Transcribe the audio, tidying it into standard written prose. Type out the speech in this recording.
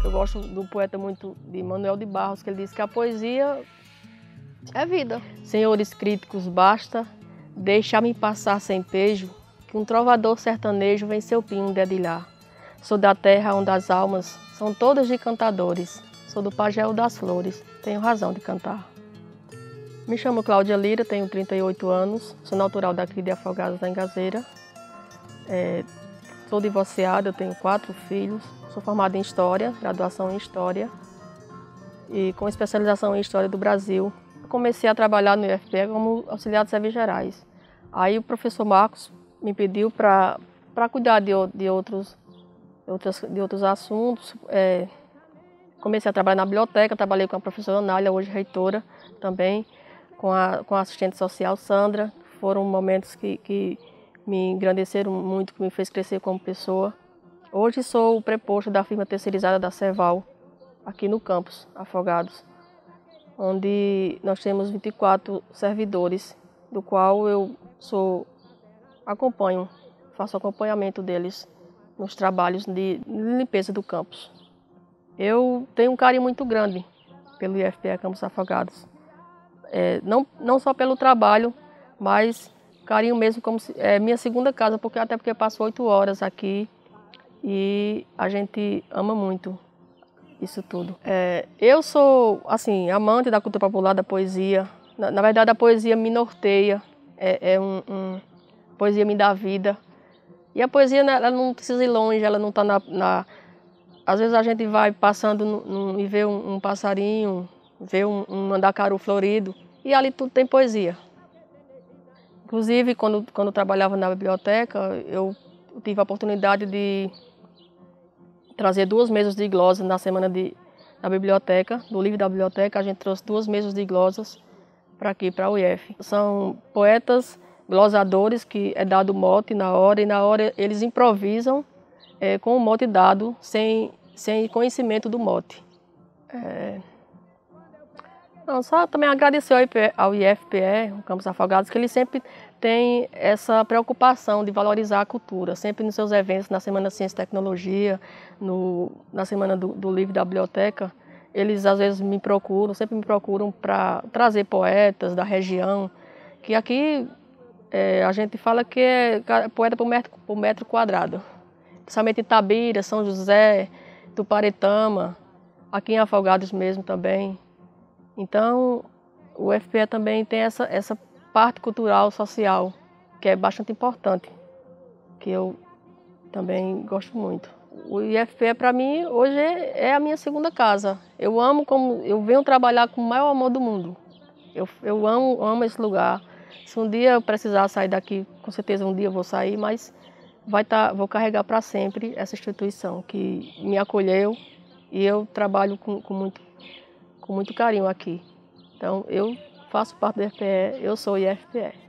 Eu gosto do poeta muito de Manuel de Barros, que ele diz que a poesia é vida. Senhores críticos, basta deixar-me passar sem pejo, que um trovador sertanejo vem seu pinho dedilhar. Sou da terra onde as almas são todas de cantadores. Sou do pagéu das flores, tenho razão de cantar. Me chamo Cláudia Lira, tenho 38 anos, sou natural daqui de Afogados da Engazeira. Sou divorciada, eu tenho 4 filhos, sou formada em História, graduação em História e com especialização em História do Brasil. Comecei a trabalhar no IFPE como auxiliar de serviços gerais. Aí o professor Marcos me pediu para cuidar de outros assuntos. Comecei a trabalhar na biblioteca, trabalhei com a professora Anália, hoje reitora também, com a assistente social Sandra. Foram momentos que me engrandeceram muito, que me fez crescer como pessoa. Hoje sou o preposto da firma terceirizada da Serval, aqui no campus Afogados, onde nós temos 24 servidores, do qual eu faço acompanhamento deles nos trabalhos de limpeza do campus. Eu tenho um carinho muito grande pelo IFPE Campus Afogados, não só pelo trabalho, mas carinho mesmo como é minha segunda casa, até porque eu passo 8 horas aqui e a gente ama muito isso tudo. Eu sou assim, amante da cultura popular, da poesia. Na verdade, a poesia me norteia, a poesia me dá vida. E a poesia, ela não precisa ir longe, ela não está Às vezes a gente vai passando e vê um passarinho, vê um mandacaru florido, e ali tudo tem poesia. Inclusive, quando eu trabalhava na biblioteca, eu tive a oportunidade de trazer 2 mesas de glosas na semana da biblioteca, do livro da biblioteca. A gente trouxe 2 mesas de glosas para aqui, para a UIF. São poetas, glosadores, que é dado o mote na hora, e na hora eles improvisam com o mote dado, sem conhecimento do mote. Só também agradecer ao IFPE, o Campus Afogados, que ele sempre tem essa preocupação de valorizar a cultura, sempre nos seus eventos, na Semana Ciência e Tecnologia, na Semana do Livro da Biblioteca, eles às vezes sempre me procuram para trazer poetas da região, que aqui a gente fala que é poeta por metro quadrado, principalmente Itabira, São José, Tuparetama, aqui em Afogados mesmo também. Então, o IFPE também tem essa parte cultural, social, que é bastante importante, que eu também gosto muito. O IFPE, para mim, hoje é a minha segunda casa. Eu venho trabalhar com o maior amor do mundo. Eu amo esse lugar. Se um dia eu precisar sair daqui, com certeza um dia eu vou sair, mas vou carregar para sempre essa instituição que me acolheu, e eu trabalho com muito carinho aqui. Então, eu faço parte do IFPE, eu sou IFPE.